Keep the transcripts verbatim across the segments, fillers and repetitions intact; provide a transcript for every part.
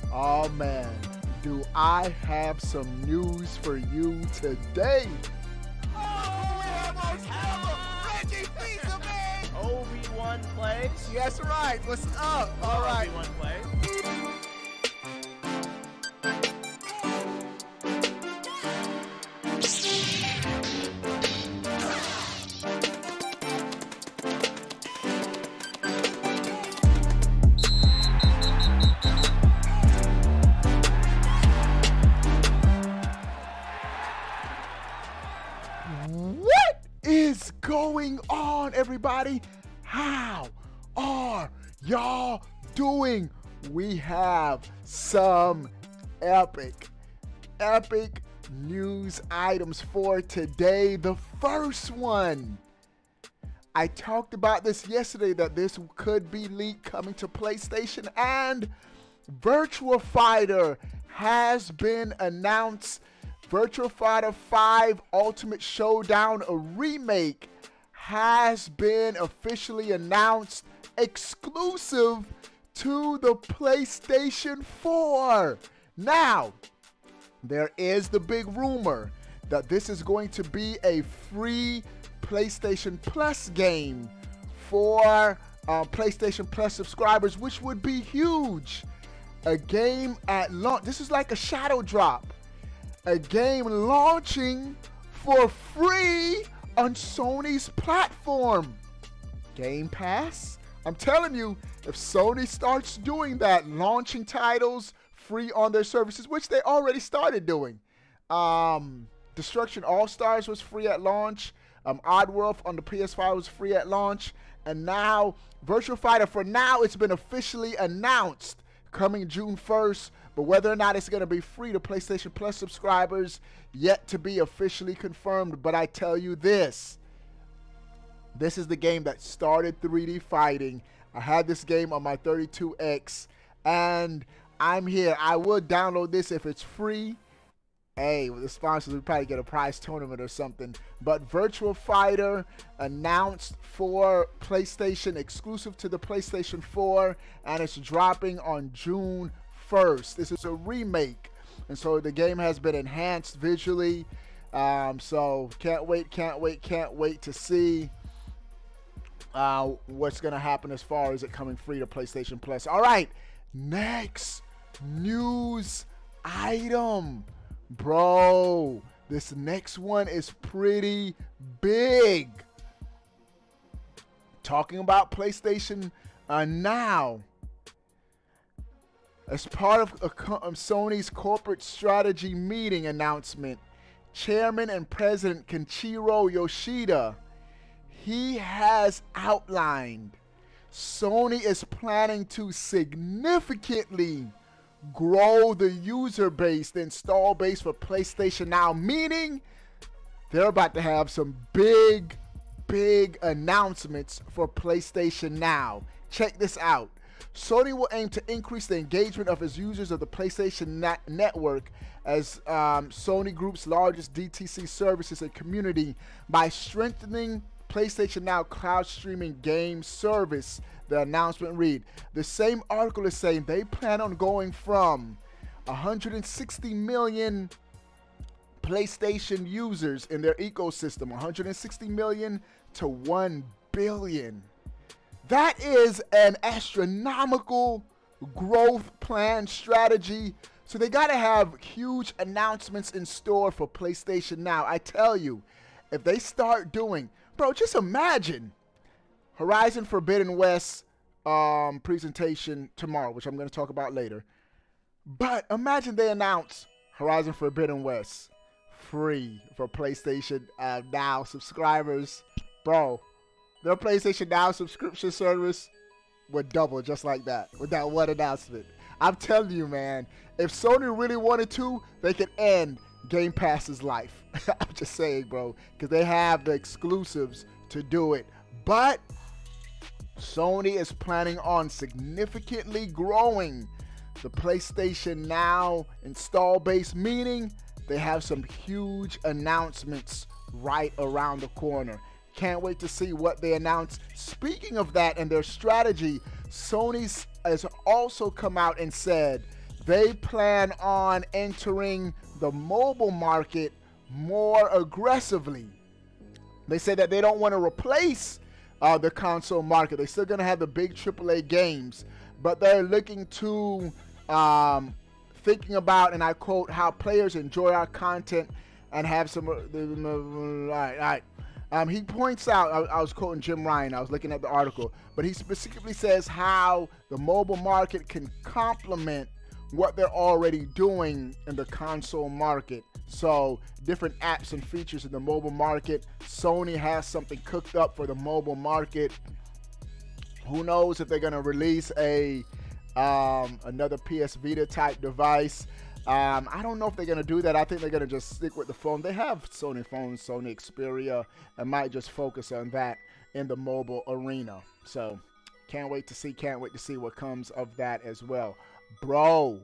Oh man, do I have some news for you today? Oh, we have Osama Reggie Fils-Aimé! Obi-Wan plays. Yes, right. What's up? All right. Obi-Wan plays. What is going on, everybody? How are y'all doing? We have some epic, epic news items for today. The first one, I talked about this yesterday, that this could be leaked coming to PlayStation, and Virtua Fighter has been announced. Virtua Fighter five Ultimate Showdown, a remake, has been officially announced, exclusive to the PlayStation four. Now, there is the big rumor that this is going to be a free PlayStation Plus game for uh, PlayStation Plus subscribers, which would be huge. A game at launch. This is like a shadow drop. A game launching for free on Sony's platform. Game Pass? I'm telling you, if Sony starts doing that, launching titles free on their services, which they already started doing. Um, Destruction All-Stars was free at launch. Um, Oddworld on the P S five was free at launch. And now, Virtua Fighter, for now, it's been officially announced, coming June first. But whether or not it's going to be free to PlayStation Plus subscribers, yet to be officially confirmed. But I tell you this, this is the game that started three D fighting. I had this game on my thirty-two X, and I'm here. I will download this if it's free. Hey, with the sponsors, we probably get a prize tournament or something. But Virtua Fighter announced for PlayStation, exclusive to the PlayStation four, and it's dropping on June first. This is a remake, and so the game has been enhanced visually. Um, so can't wait, can't wait, can't wait to see uh, what's going to happen as far as it coming free to PlayStation Plus. All right, next news item. Bro, this next one is pretty big. Talking about PlayStation uh, Now. As part of a, um, Sony's corporate strategy meeting announcement, Chairman and President Kenshiro Yoshida, he has outlined Sony is planning to significantly grow the user base, the install base for PlayStation Now, meaning they're about to have some big, big announcements for PlayStation Now. Check this out. Sony will aim to increase the engagement of its users of the PlayStation Net network as um, Sony Group's largest D T C services and community by strengthening PlayStation Now cloud streaming game service, the announcement read. The same article is saying they plan on going from one hundred sixty million PlayStation users in their ecosystem, one hundred sixty million to one billion. That is an astronomical growth plan strategy. So they got to have huge announcements in store for PlayStation Now. I tell you, if they start doing, bro, just imagine Horizon Forbidden West um, presentation tomorrow, which I'm going to talk about later. But imagine they announce Horizon Forbidden West free for PlayStation uh, Now subscribers. Bro, their PlayStation Now subscription service would double just like that with that one announcement. I'm telling you, man, if Sony really wanted to, they could end Game Pass's life. I'm just saying, bro, because they have the exclusives to do it. But Sony is planning on significantly growing the PlayStation Now install base, meaning they have some huge announcements right around the corner. Can't wait to see what they announce. Speaking of that and their strategy, Sony has also come out and said they plan on entering the mobile market more aggressively. They say that they don't want to replace uh, the console market. They're still going to have the big triple A games, but they're looking to, um, thinking about, and I quote, how players enjoy our content and have some, uh, all right, all right. Um, he points out, I, I was quoting Jim Ryan, I was looking at the article, but he specifically says how the mobile market can complement what they're already doing in the console market. So different apps and features in the mobile market. Sony has something cooked up for the mobile market. Who knows if they're going to release a um, another P S Vita type device. Um, I don't know if they're going to do that. I think they're going to just stick with the phone. They have Sony phones, Sony Xperia, and might just focus on that in the mobile arena. So can't wait to see, can't wait to see what comes of that as well. Bro,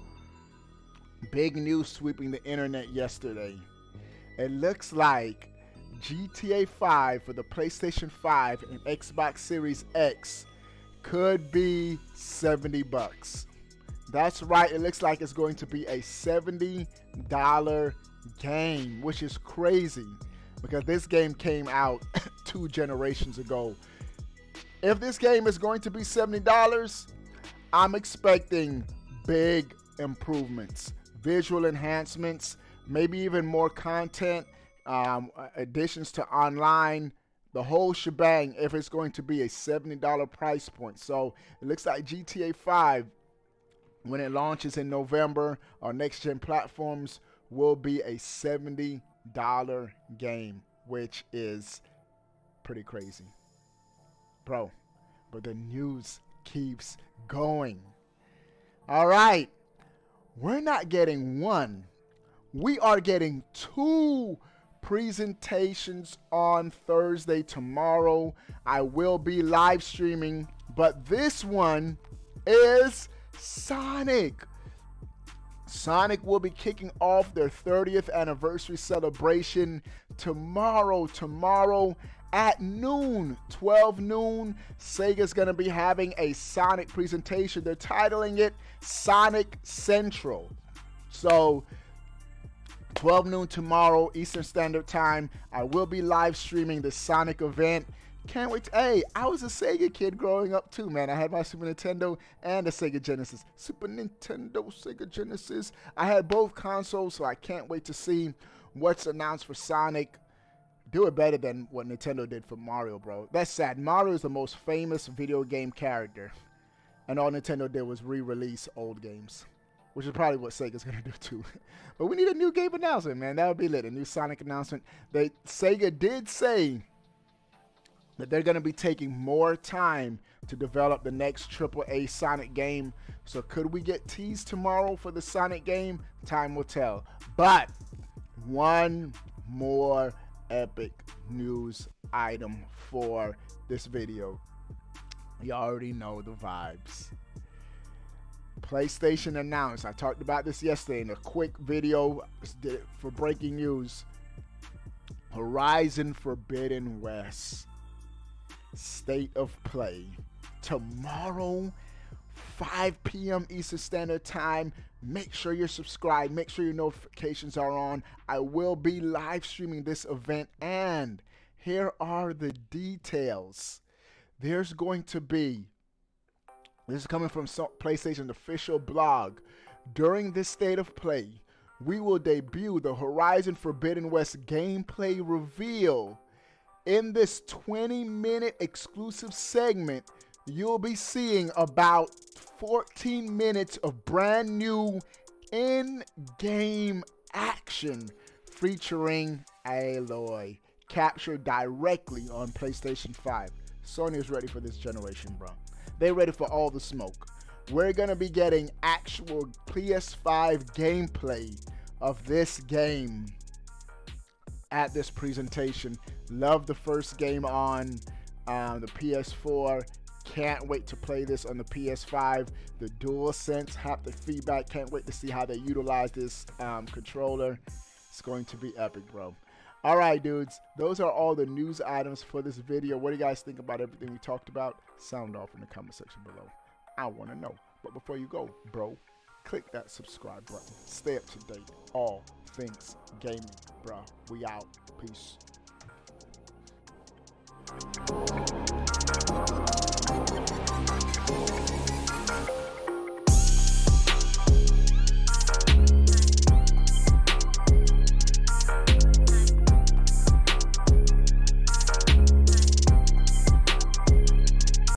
big news sweeping the internet yesterday. It looks like G T A five for the PlayStation five and Xbox Series X could be seventy bucks. That's right, it looks like it's going to be a seventy dollar game, which is crazy because this game came out two generations ago. If this game is going to be seventy dollars, I'm expecting big improvements, visual enhancements, maybe even more content, um, additions to online, the whole shebang if it's going to be a seventy dollar price point. So it looks like G T A five, when it launches in November on next-gen platforms, will be a seventy dollar game, which is pretty crazy. Bro, but the news keeps going. All right, we're not getting one. We are getting two presentations on Thursday tomorrow. I will be live streaming, but this one is Sonic. Sonic will be kicking off their thirtieth anniversary celebration tomorrow. Tomorrow at noon, twelve noon, Sega's going to be having a Sonic presentation. They're titling it Sonic Central. So twelve noon tomorrow, Eastern Standard Time. I will be live streaming the Sonic event. Can't wait to, hey, I was a Sega kid growing up too, man. I had my Super Nintendo and a Sega Genesis. Super Nintendo, Sega Genesis. I had both consoles, so I can't wait to see what's announced for Sonic. Do it better than what Nintendo did for Mario, bro. That's sad. Mario is the most famous video game character, and all Nintendo did was re-release old games, which is probably what Sega's gonna do too. But we need a new game announcement, man. That would be lit. A new Sonic announcement. They Sega did say that they're gonna be taking more time to develop the next triple A Sonic game. So could we get teased tomorrow for the Sonic game? Time will tell. But one more epic news item for this video. You already know the vibes. PlayStation announced, I talked about this yesterday in a quick video for breaking news, Horizon Forbidden West State of Play tomorrow, five p m Eastern Standard Time. Make sure you're subscribed. Make sure your notifications are on. I will be live streaming this event, and here are the details. There's going to be, this is coming from PlayStation's official blog. During this State of Play, we will debut the Horizon Forbidden West gameplay reveal. In this twenty minute exclusive segment, you'll be seeing about fourteen minutes of brand new in-game action featuring Aloy, captured directly on PlayStation five. Sony is ready for this generation, bro. They're ready for all the smoke. We're going to be getting actual P S five gameplay of this game at this presentation. Love the first game on um, the P S four. Can't wait to play this on the P S five. The DualSense haptic feedback. Can't wait to see how they utilize this um, controller. It's going to be epic, bro. All right, dudes. Those are all the news items for this video. What do you guys think about everything we talked about? Sound off in the comment section below. I want to know. But before you go, bro, click that subscribe button. Stay up to date. All things gaming, bruh. We out. Peace.